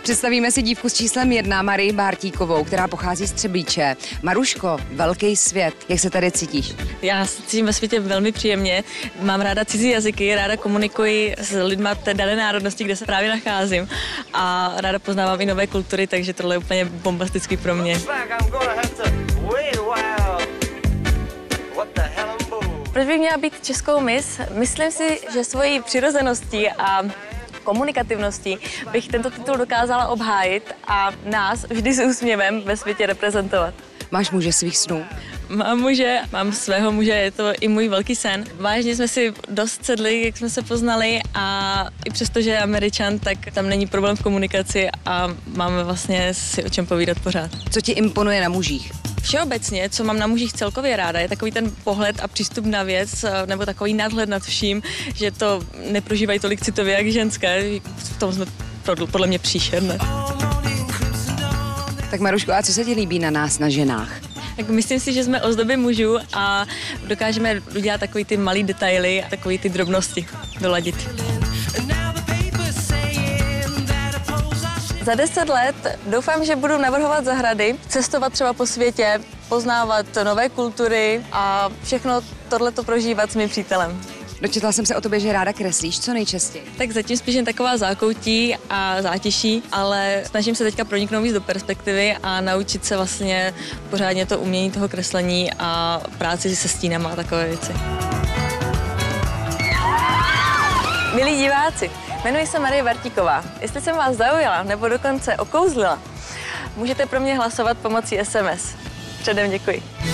Představíme si dívku s číslem 1, Marii Bártíkovou, která pochází z Třebíče. Maruško, velký svět, jak se tady cítíš? Já se cítím ve světě velmi příjemně. Mám ráda cizí jazyky, ráda komunikuji s lidma té dané národnosti, kde se právě nacházím. A ráda poznávám i nové kultury, takže tohle je úplně bombastický pro mě. Proč bych měla být českou miss? Myslím si, že svojí přirozeností a komunikativností bych tento titul dokázala obhájit a nás vždy s úsměvem ve světě reprezentovat. Máš muže svých snů? Mám muže, mám svého muže, je to i můj velký sen. Vážně jsme si dost sedli, jak jsme se poznali a i přesto, že je Američan, tak tam není problém v komunikaci a máme vlastně si o čem povídat pořád. Co ti imponuje na mužích? Všeobecně, co mám na mužích celkově ráda, je takový ten pohled a přístup na věc, nebo takový nadhled nad vším, že to neprožívají tolik citově jak ženské. V tom jsme podle mě příšerné. Tak Maruško, a co se ti líbí na nás, na ženách? Tak myslím si, že jsme ozdoby mužů a dokážeme udělat takový ty malý detaily, takový ty drobnosti doladit. Za 10 let doufám, že budu navrhovat zahrady, cestovat třeba po světě, poznávat nové kultury a všechno tohleto prožívat s mým přítelem. Dočetla jsem se o tobě, že ráda kreslíš, co nejčastěji? Tak zatím spíš jen taková zákoutí a zátiší, ale snažím se teďka proniknout víc do perspektivy a naučit se vlastně pořádně to umění toho kreslení a práci se stínama a takové věci. Milí diváci, jmenuji se Marie Bártíková. Jestli jsem vás zaujala nebo dokonce okouzlila, můžete pro mě hlasovat pomocí SMS. Předem děkuji.